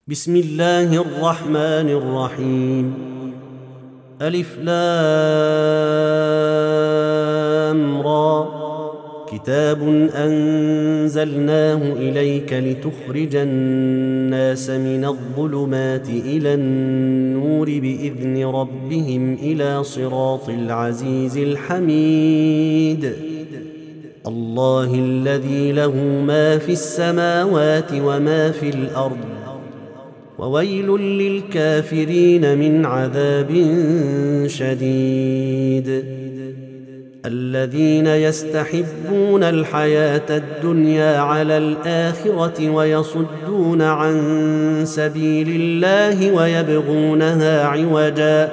بسم الله الرحمن الرحيم. ألف لام را. كتاب أنزلناه إليك لتخرج الناس من الظلمات إلى النور بإذن ربهم إلى صراط العزيز الحميد. الله الذي له ما في السماوات وما في الأرض، وويل للكافرين من عذاب شديد. الذين يستحبون الحياة الدنيا على الآخرة ويصدون عن سبيل الله ويبغونها عوجا،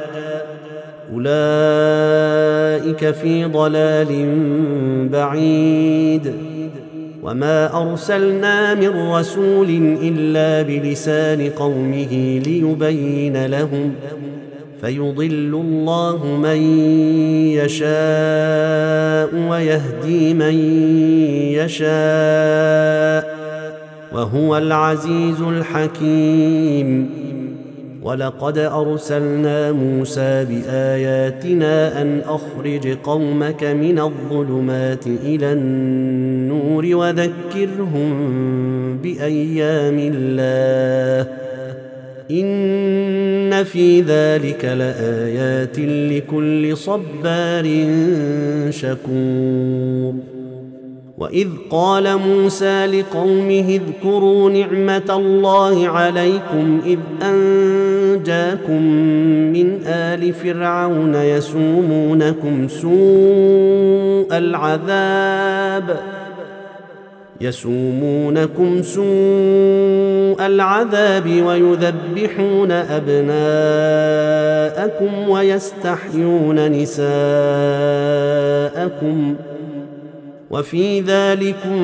أولئك في ضلال بعيد. وما أرسلنا من رسول إلا بلسان قومه ليبين لهم، فيضل الله من يشاء ويهدي من يشاء، وهو العزيز الحكيم. ولقد أرسلنا موسى بآياتنا أن أخرج قومك من الظلمات إلى النور وذكرهم بأيام الله، إن في ذلك لآيات لكل صبار شكور. وإذ قال موسى لقومه اذكروا نعمة الله عليكم إذ أنجاكم من آل فرعون يسومونكم سوء العذاب ويذبحون أبناءكم ويستحيون نساءكم، وفي ذلكم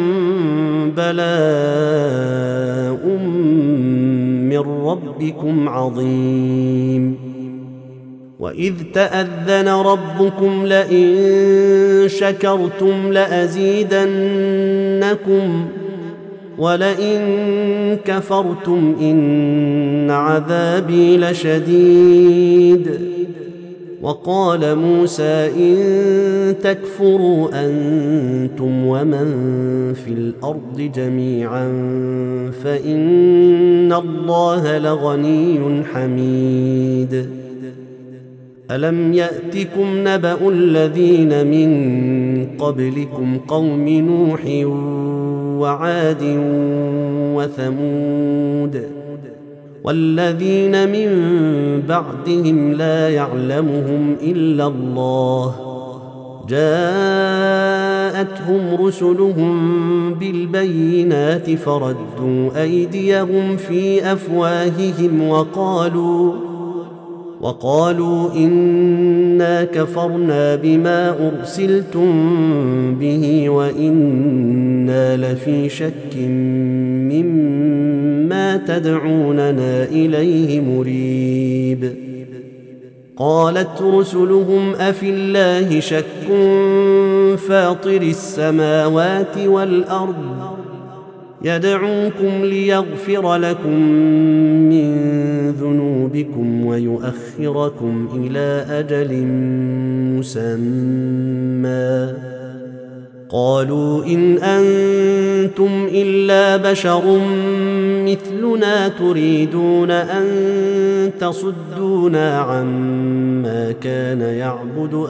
بلاء من ربكم عظيم. وإذ تأذن ربكم لئن شكرتم لأزيدنكم ولئن كفرتم إن عذابي لشديد. وقال موسى إن تكفروا أنتم ومن في الأرض جميعا فإن الله لغني حميد. ألم يأتكم نبأ الذين من قبلكم قوم نوح وعاد وثمود والذين من بعدهم لا يعلمهم إلا الله، جاءتهم رسلهم بالبينات فردوا أيديهم في أفواههم وقالوا إنا كفرنا بما أرسلتم به وإنا لفي شك مما تدعوننا إليه مريب. قالت رسلهم أفي الله شك فاطر السماوات والأرض يدعوكم ليغفر لكم من ذنوبكم ويؤخركم إلى أجل مسمى. قالوا إن أنتم إلا بشر مثلنا تريدون أن تصدونا عما كان يعبد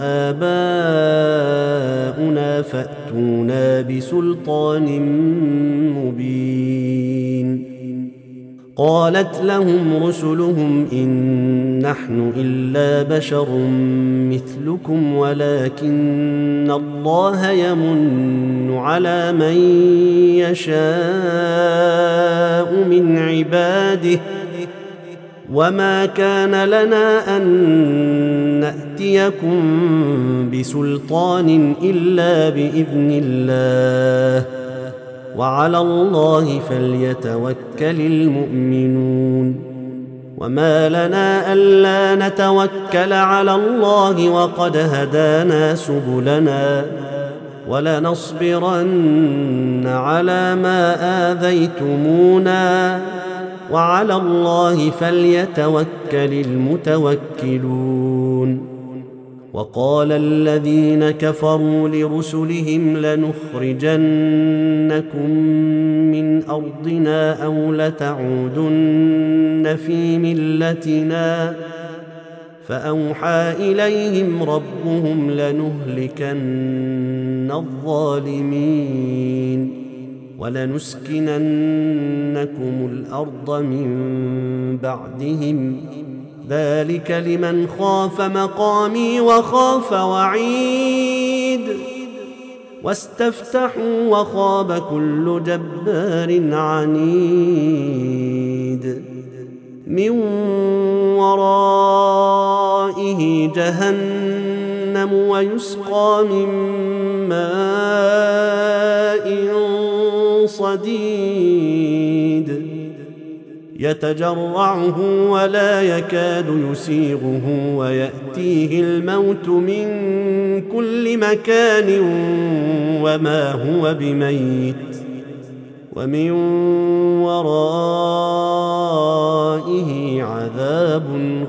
آباؤنا فأتونا بسلطان مبين. قالت لهم رسلهم إن نحن إلا بشر مثلكم ولكن الله يمن على من يشاء من عباده، وما كان لنا أن نأتيكم بسلطان إلا بإذن الله، وعلى الله فليتوكل المؤمنون. وما لنا ألا نتوكل على الله وقد هدانا سبلنا، ولنصبرن على ما آذيتمونا وعلى الله فليتوكل المتوكلون. وقال الذين كفروا لرسلهم لنخرجنكم من أرضنا أو لتعودن في ملتنا فأوحى إليهم ربهم لنهلكن الظالمين ولنسكننكم الأرض من بعدهم ذلك لمن خاف مقامي وخاف وعيد. واستفتحوا وخاب كل جبار عنيد من ورائه جهنم ويسقى من ماء صديد يتجرعه ولا يكاد يسيغه ويأتيه الموت من كل مكان وما هو بميت ومن ورائه عذاب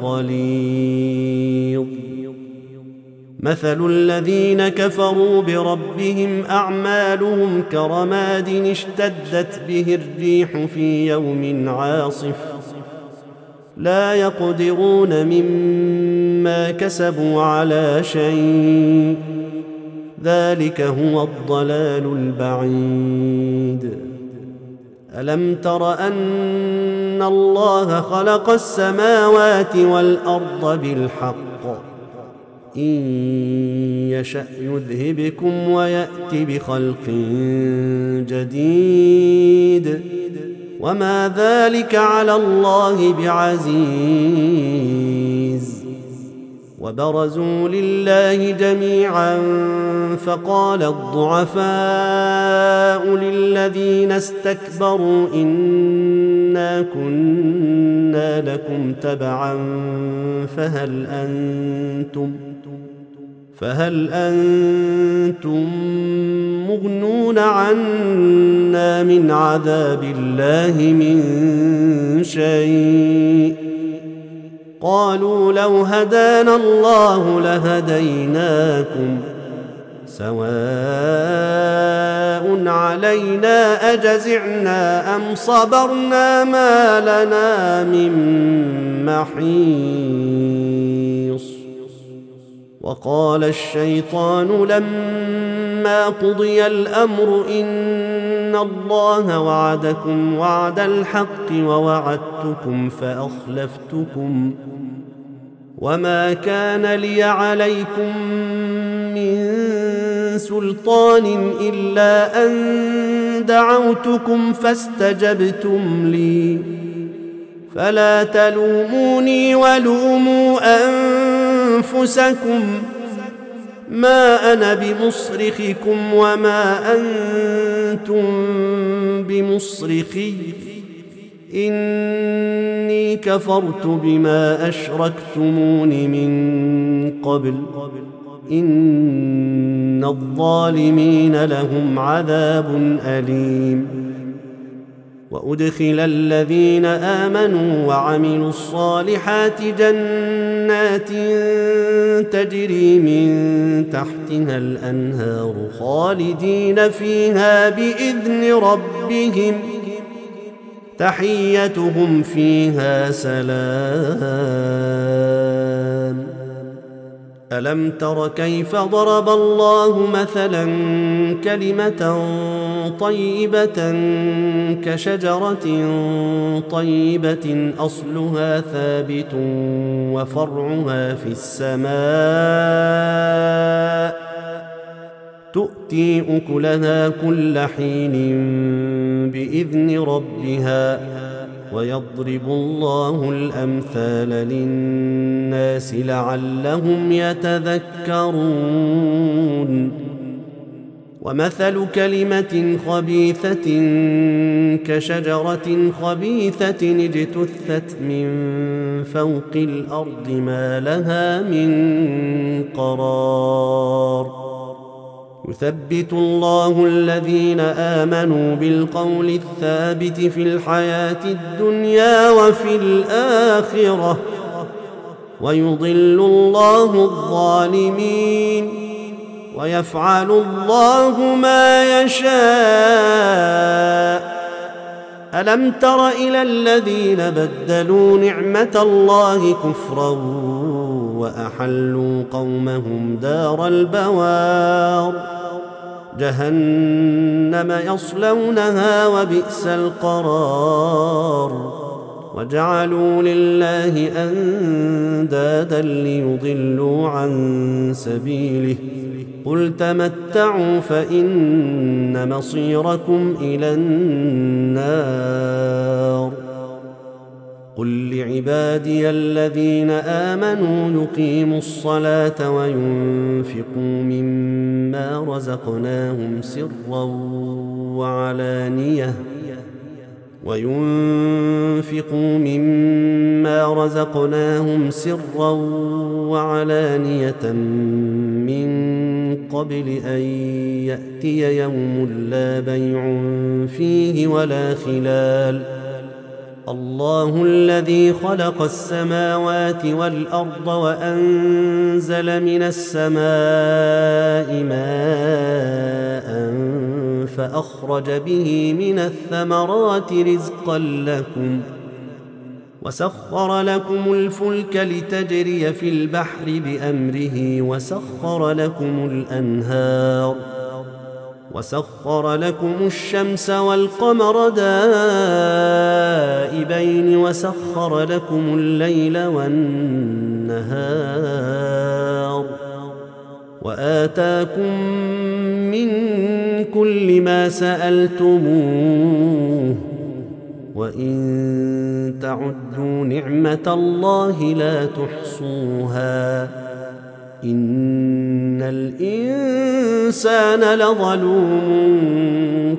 غليظ. مثل الذين كفروا بربهم أعمالهم كرماد اشتدت به الريح في يوم عاصف لا يقدرون مما كسبوا على شيء ذلك هو الضلال البعيد. ألم تر أن الله خلق السماوات والأرض بالحق إن يشأ يذهبكم ويأت بخلق جديد وما ذلك على الله بعزيز. وبرزوا لله جميعا فقال الضعفاء للذين استكبروا إنا كنا لكم تبعا فهل أنتم مغنون عنا من عذاب الله من شيء قالوا لو هدانا الله لهديناكم سواء علينا أجزعنا أم صبرنا ما لنا من محيص. وقال الشيطان لما قضي الأمر إن الله وعدكم وعد الحق ووعدتكم فأخلفتكم وما كان لي عليكم من سلطان إلا أن دعوتكم فاستجبتم لي فلا تلوموني ولوموا أنفسكم ما أنا بمصرخكم وما أنتم بمصرخي إني كفرت بما أشركتمون من قبل إن الظالمين لهم عذاب أليم. وأدخل الذين آمنوا وعملوا الصالحات جنات تجري من تحتها الأنهار خالدين فيها بإذن ربهم تحيتهم فيها سلام. ألم تر كيف ضرب الله مثلا كلمة طيبة كشجرة طيبة أصلها ثابت وفرعها في السماء تؤتي أكلها كل حين بإذن ربها ويضرب الله الأمثال للناس لعلهم يتذكرون. ومثل كلمة خبيثة كشجرة خبيثة اجتثت من فوق الأرض ما لها من قرار يثبت الله الذين آمنوا بالقول الثابت في الحياة الدنيا وفي الآخرة ويضل الله الظالمين ويفعل الله ما يشاء. ألم تر إلى الذين بدلوا نعمة الله كفرا وأحلوا قومهم دار البوار جهنم يصلونها وبئس القرار وجعلوا لله أندادا ليضلوا عن سبيله قل تمتعوا فإن مصيركم إلى النار. قل لعبادي الذين آمنوا يقيموا الصلاة وينفقوا مما رزقناهم سرا وعلانية من قبل أن يأتي يوم لا بيع فيه ولا خلال. الله الذي خلق السماوات والأرض وأنزل من السماء ماء فأخرج به من الثمرات رزقا لكم وسخر لكم الفلك لتجري في البحر بأمره وسخر لكم الأنهار وسخر لكم الشمس والقمر دائبين وسخر لكم الليل والنهار وآتاكم من كل ما سألتموه وإن تعدوا نعمة الله لا تحصوها إن الإنسان لظلوم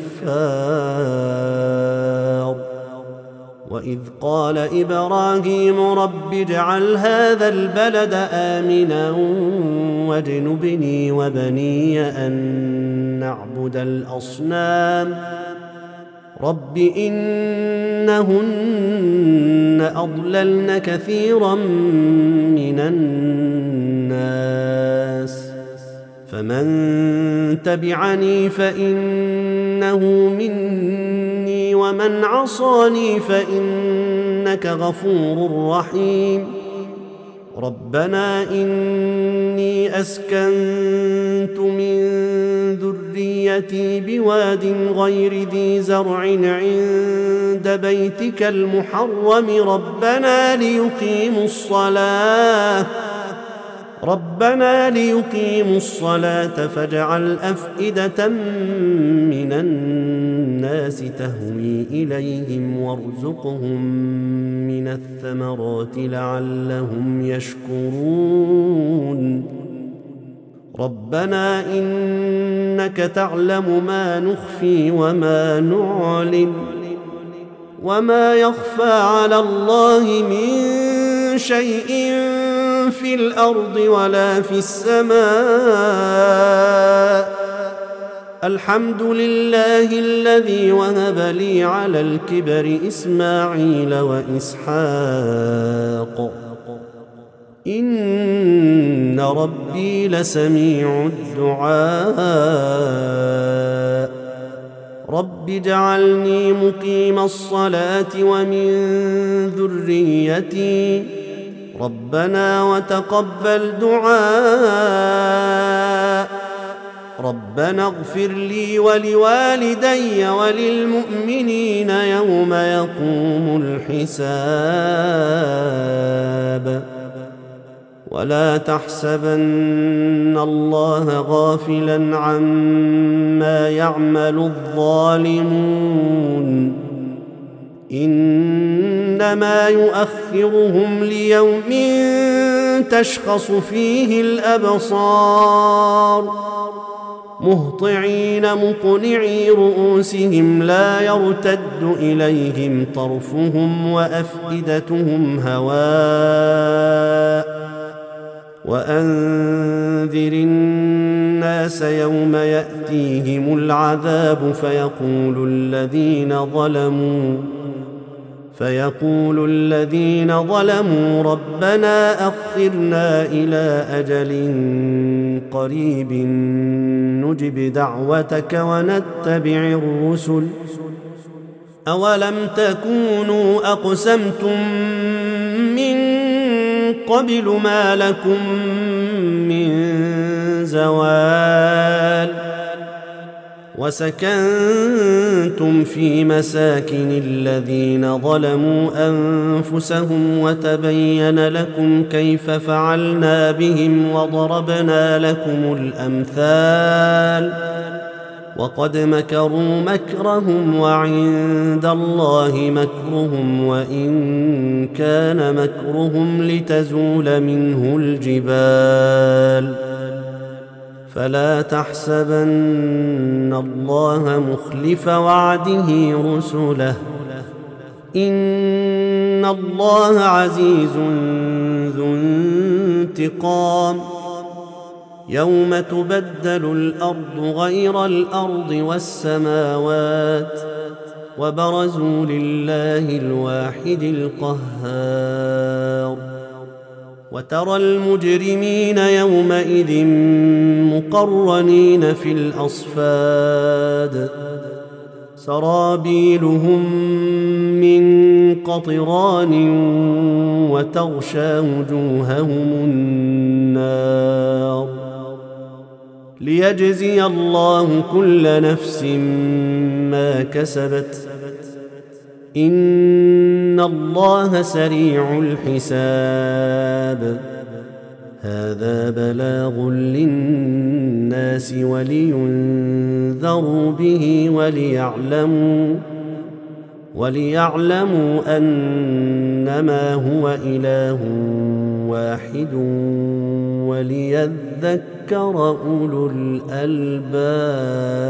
كفار. وإذ قال إبراهيم رب اجعل هذا البلد آمنا واجنبني وبني أن نعبد الأصنام رب إنهن أضللن كثيرا من الناس فمن تبعني فإنه مني ومن عصاني فإنك غفور رحيم. ربنا إني أسكنت من ذريتي بواد غير ذي زرع عند بيتك المحرم ربنا ليقيموا الصلاة فاجعل أفئدة من الناس تهوي إليهم وارزقهم من الثمرات لعلهم يشكرون. ربنا إنك تعلم ما نخفي وما نعلن وما يخفى على الله من شيء في الأرض ولا في السماء. الحمد لله الذي وهب لي على الكبر إسماعيل وإسحاق إن ربي لسميع الدعاء. رب اجعلني مقيم الصلاة ومن ذريتي ربنا وتقبل دعاء. ربنا اغفر لي ولوالدي وللمؤمنين يوم يقوم الحساب. ولا تحسبن الله غافلا عما يعمل الظالمون إنما يؤخرهم ليوم تشخص فيه الأبصار مهطعين مقنعي رؤوسهم لا يرتد إليهم طرفهم وأفئدتهم هواء وأنذر الناس يوم يأتيهم العذاب فيقول الذين ظلموا ربنا أخرنا إلى أجل قريب نجب دعوتك ونتبع الرسل أولم تكونوا أقسمتم من قبل ما لكم من زوال وسكنتم في مساكن الذين ظلموا أنفسهم وتبين لكم كيف فعلنا بهم وضربنا لكم الأمثال وقد مكروا مكرهم وعند الله مكرهم وإن كان مكرهم لتزول منه الجبال فلا تحسبن الله مخلف وعده رسله إن الله عزيز ذو انتقام يوم تبدل الأرض غير الأرض والسماوات وبرزوا لله الواحد القهار وترى المجرمين يومئذ مقرنين في الأصفاد سرابيلهم من قطران وتغشى وجوههم النار ليجزي الله كل نفس ما كسبت إن الله سريع الحساب هذا بلاغ للناس ولينذروا به وليعلموا أنما هو إله واحد وليذكر أولو الألباب.